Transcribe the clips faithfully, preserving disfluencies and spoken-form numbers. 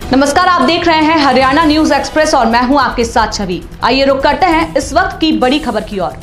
नमस्कार, आप देख रहे हैं हरियाणा न्यूज एक्सप्रेस और मैं हूं आपके साथ छवि। आइए रुक करते हैं इस वक्त की बड़ी खबर की ओर।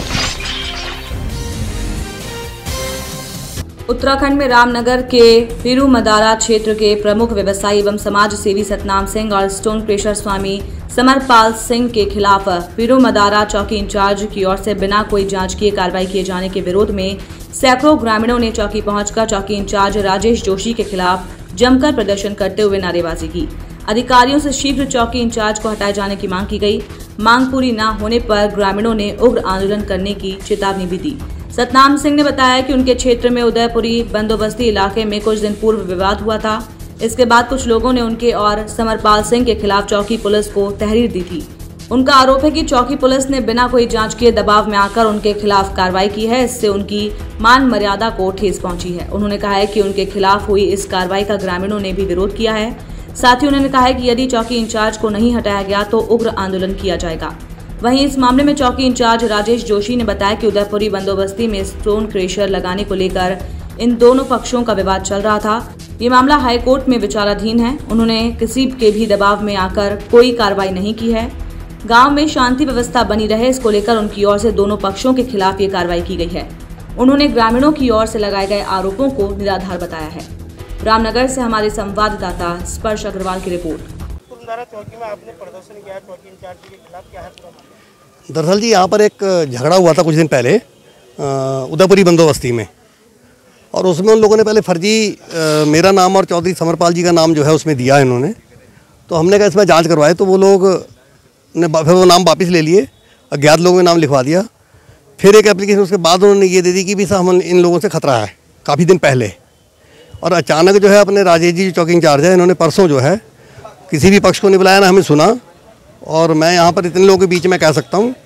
उत्तराखंड में रामनगर के पिरूमदारा क्षेत्र के प्रमुख व्यवसायी एवं समाज सेवी सतनाम सिंह और स्टोन क्रेशर स्वामी समरपाल सिंह के खिलाफ पिरूमदारा चौकी इंचार्ज की ओर से बिना कोई जांच किए कार्रवाई किए जाने के विरोध में सैकड़ों ग्रामीणों ने चौकी पहुंचकर चौकी इंचार्ज राजेश जोशी के खिलाफ जमकर प्रदर्शन करते हुए नारेबाजी की। अधिकारियों से शीघ्र चौकी इंचार्ज को हटाए जाने की मांग की गई। मांग पूरी न होने पर ग्रामीणों ने उग्र आंदोलन करने की चेतावनी भी दी। सतनाम सिंह ने बताया कि उनके क्षेत्र में उदयपुरी बंदोबस्ती इलाके में कुछ दिन पूर्व विवाद हुआ था। इसके बाद कुछ लोगों ने उनके और समरपाल सिंह के खिलाफ चौकी पुलिस को तहरीर दी थी। उनका आरोप है कि चौकी पुलिस ने बिना कोई जांच किए दबाव में आकर उनके खिलाफ कार्रवाई की है। इससे उनकी मान मर्यादा को ठेस पहुंची है। उन्होंने कहा है कि उनके खिलाफ हुई इस कार्रवाई का ग्रामीणों ने भी विरोध किया है। साथ ही उन्होंने कहा है कि यदि चौकी इंचार्ज को नहीं हटाया गया तो उग्र आंदोलन किया जाएगा। वहीं इस मामले में चौकी इंचार्ज राजेश जोशी ने बताया कि उदयपुरी बंदोबस्ती में स्टोन क्रेशर लगाने को लेकर इन दोनों पक्षों का विवाद चल रहा था। ये मामला हाईकोर्ट में विचाराधीन है। उन्होंने किसी के भी दबाव में आकर कोई कार्रवाई नहीं की है। गांव में शांति व्यवस्था बनी रहे, इसको लेकर उनकी ओर से दोनों पक्षों के खिलाफ ये कार्रवाई की गई है। उन्होंने ग्रामीणों की ओर से लगाए गए आरोपों को निराधार बताया है। रामनगर से हमारे संवाददाता स्पर्श अग्रवाल की रिपोर्ट। चौकी में आपने प्रदर्शन किया चौकी इंचार्ज के खिलाफ, क्या है पूरा मामला? दरअसल जी यहाँ पर एक झगड़ा हुआ था कुछ दिन पहले उदयपुरी बंदोबस्ती में, और उसमें उन लोगों ने पहले फर्जी आ, मेरा नाम और चौधरी समरपाल जी का नाम जो है उसमें दिया है इन्होंने। तो हमने कहा इसमें जांच करवाए, तो वो लोग ने फिर वो नाम वापस ले लिए, अज्ञात लोगों ने नाम लिखवा दिया। फिर एक एप्लीकेशन उसके बाद उन्होंने ये दे दी कि भी साहब हम इन लोगों से खतरा है, काफ़ी दिन पहले। और अचानक जो है अपने राजेश जी चौकी इंचार्ज है, इन्होंने परसों जो है किसी भी पक्ष को नहीं बुलाया, ना हमें सुना। और मैं यहाँ पर इतने लोगों के बीच में कह सकता हूँ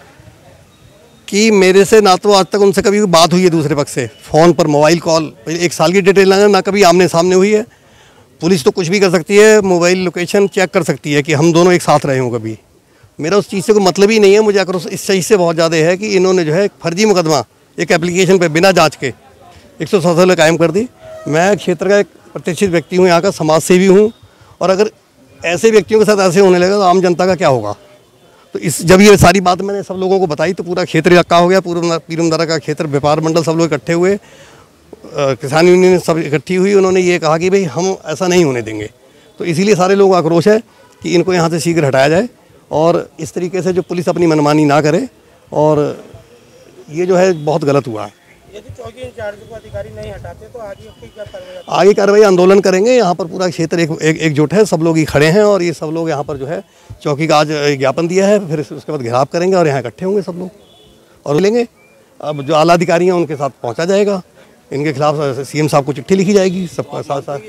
कि मेरे से ना तो आज तक उनसे कभी बात हुई है दूसरे पक्ष से, फ़ोन पर मोबाइल कॉल एक साल की डिटेल ना कभी आमने सामने हुई है। पुलिस तो कुछ भी कर सकती है, मोबाइल लोकेशन चेक कर सकती है कि हम दोनों एक साथ रहे हों कभी। मेरा उस चीज़ से कोई मतलब ही नहीं है। मुझे आक्रोश इस चीज़ से बहुत ज़्यादा है कि इन्होंने जो है फर्जी मुकदमा एक एप्लीकेशन पे बिना जांच के एक सौ सत्तर कायम कर दी। मैं क्षेत्र का एक प्रतिष्ठित व्यक्ति हूँ, यहाँ का समाज सेवी हूँ, और अगर ऐसे व्यक्तियों के साथ ऐसे होने लगा तो आम जनता का क्या होगा। तो इस जब ये सारी बात मैंने सब लोगों को बताई तो पूरा क्षेत्र इक्का हो गया। पूरा पिरूमदारा का क्षेत्र व्यापार मंडल सब लोग इकट्ठे हुए, किसान यूनियन सब इकट्ठी हुई। उन्होंने ये कहा कि भाई हम ऐसा नहीं होने देंगे। तो इसीलिए सारे लोगों का आक्रोश है कि इनको यहाँ से शीघ्र हटाया जाए और इस तरीके से जो पुलिस अपनी मनमानी ना करे। और ये जो है बहुत गलत हुआ है। यदि चौकी इंचार्ज को अधिकारी नहीं हटाते तो आगे क्या कार्रवाई? आगे कार्रवाई आंदोलन करेंगे। यहाँ पर पूरा क्षेत्र एक एकजुट है, सब लोग ही खड़े हैं और ये सब लोग यहाँ पर जो है चौकी का आज ज्ञापन दिया है। फिर उसके बाद घेराव करेंगे और यहाँ इकट्ठे होंगे सब लोग और लेंगे। अब जो आला अधिकारी हैं उनके साथ पहुँचा जाएगा। इनके खिलाफ सीएम साहब को चिट्ठी लिखी जाएगी सबका साथ साथ।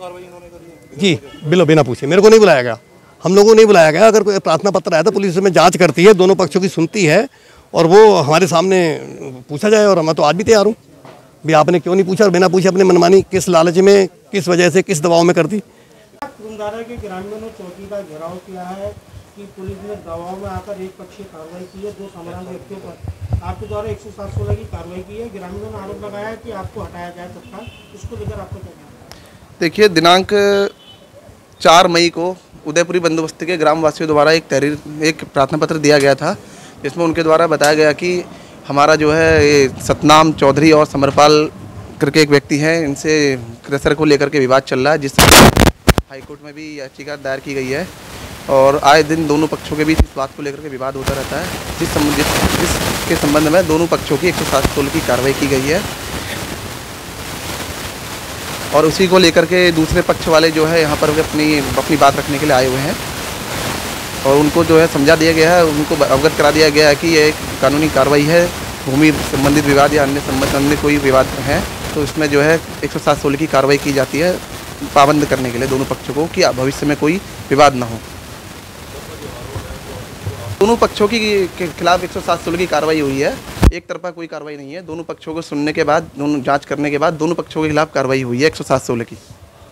जी बिलो बिना पूछे, मेरे को नहीं बुलाया गया, हम लोगों को नहीं बुलाया गया। अगर कोई प्रार्थना पत्र आया तो पुलिस में जांच करती है, दोनों पक्षों की सुनती है और वो हमारे सामने पूछा जाए। और मैं तो आज भी तैयार हूँ भी आपने क्यों नहीं पूछा और बिना पूछे अपने मनमानी किस लालच में, किस वजह से, किस दबाव में कर दी। पिरूमदारा के ग्रामीणों ने चौकी का घेराव किया है कि पुलिस ने दबाव में आकर एक पक्षीय कार्रवाई की है, दो सामान्य व्यक्तियों पर आपके द्वारा एक सौ सात सोलह की कार्रवाई की है। ग्रामीणों ने आरोप लगाया है कि आपको हटाया जाए तत्काल। इसको लेकर आपको क्या कहना है? देखिए, दिनांक चार मई को उदयपुरी बंदोबस्ती के ग्रामवासियों द्वारा एक तहरीर एक प्रार्थना पत्र दिया गया था, जिसमें उनके द्वारा बताया गया कि हमारा जो है ये सतनाम चौधरी और समरपाल करके एक व्यक्ति हैं, इनसे क्रेशर को लेकर के विवाद चल रहा है, जिस हाईकोर्ट में भी याचिका दायर की गई है। और आए दिन दोनों पक्षों के बीच इस बात को लेकर के विवाद होता रहता है, जिस संबंधित जिसके संबंध में दोनों पक्षों की एक सौ सात सोलह की कार्रवाई की गई है। और उसी को लेकर के दूसरे पक्ष वाले जो है यहाँ पर अपनी अपनी बात रखने के लिए आए हुए हैं और उनको जो है समझा दिया गया है, उनको अवगत करा दिया गया है कि ये एक कानूनी कार्रवाई है। भूमि संबंधित विवाद या अन्य संबंध अन्य कोई विवाद है तो इसमें जो है एक सौ सात सोलह की कार्रवाई की जाती है, पाबंद करने के लिए दोनों पक्षों को कि भविष्य में कोई विवाद ना हो। दोनों पक्षों की के खिलाफ एक सौ सात सोलह की कार्रवाई हुई है, एक तरफा कोई कार्रवाई नहीं है। दोनों पक्षों को सुनने के बाद, दोनों जांच करने के बाद दोनों पक्षों के खिलाफ कार्रवाई हुई है एक सौ सात सोलह की।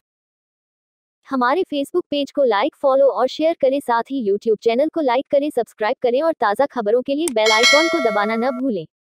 हमारे फेसबुक पेज को लाइक, फॉलो और शेयर करें। साथ ही यूट्यूब चैनल को लाइक करें, सब्सक्राइब करें और ताज़ा खबरों के लिए बेल आइकॉन को दबाना न भूलें।